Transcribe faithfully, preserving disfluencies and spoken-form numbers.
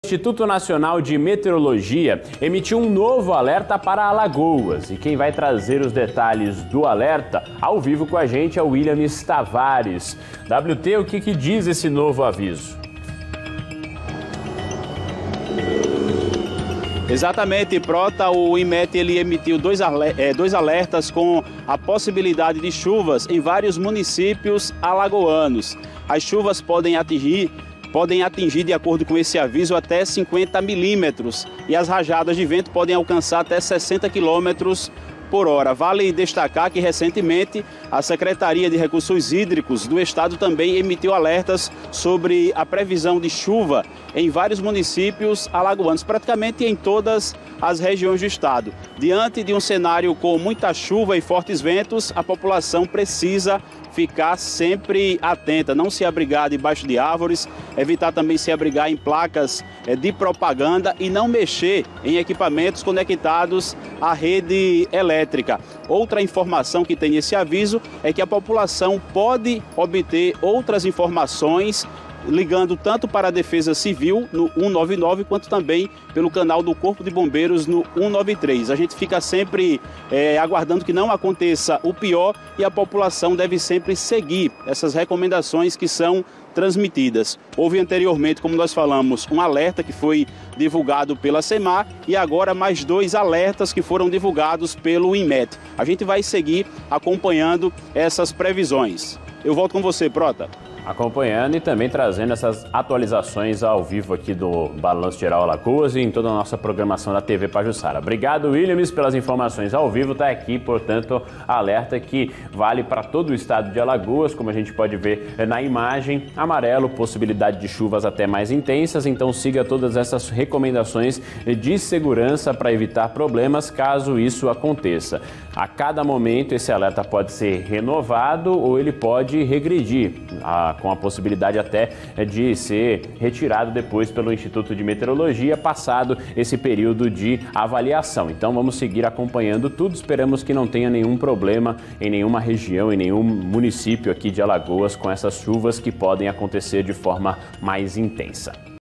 O Instituto Nacional de Meteorologia emitiu um novo alerta para Alagoas. E quem vai trazer os detalhes do alerta ao vivo com a gente é o Williams Tavares. W T, o que, que diz esse novo aviso? Exatamente, Prota, o INMET ele emitiu dois, é, dois alertas com a possibilidade de chuvas em vários municípios alagoanos. As chuvas podem atingir podem atingir, de acordo com esse aviso, até cinquenta milímetros e as rajadas de vento podem alcançar até sessenta quilômetros por hora. Vale destacar que recentemente a Secretaria de Recursos Hídricos do Estado também emitiu alertas sobre a previsão de chuva em vários municípios alagoanos, praticamente em todas as regiões do estado. Diante de um cenário com muita chuva e fortes ventos, a população precisa ficar sempre atenta, não se abrigar debaixo de árvores, evitar também se abrigar em placas de propaganda e não mexer em equipamentos conectados à rede elétrica. Outra informação que tem nesse aviso é que a população pode obter outras informações ligando tanto para a Defesa Civil no cento e noventa e nove, quanto também pelo canal do Corpo de Bombeiros no cento e noventa e três. A gente fica sempre é, aguardando que não aconteça o pior e a população deve sempre seguir essas recomendações que são transmitidas. Houve anteriormente, como nós falamos, um alerta que foi divulgado pela SEMAR e agora mais dois alertas que foram divulgados pelo INMET. A gente vai seguir acompanhando essas previsões. Eu volto com você, Prota. Acompanhando e também trazendo essas atualizações ao vivo aqui do Balanço Geral Alagoas e em toda a nossa programação da T V Pajuçara. Obrigado, Williams, pelas informações ao vivo. Está aqui, portanto, alerta que vale para todo o estado de Alagoas, como a gente pode ver na imagem. Amarelo, possibilidade de chuvas até mais intensas, então siga todas essas recomendações de segurança para evitar problemas caso isso aconteça. A cada momento esse alerta pode ser renovado ou ele pode regredir, a com a possibilidade até de ser retirado depois pelo Instituto de Meteorologia, passado esse período de avaliação. Então vamos seguir acompanhando tudo, esperamos que não tenha nenhum problema em nenhuma região, em nenhum município aqui de Alagoas com essas chuvas que podem acontecer de forma mais intensa.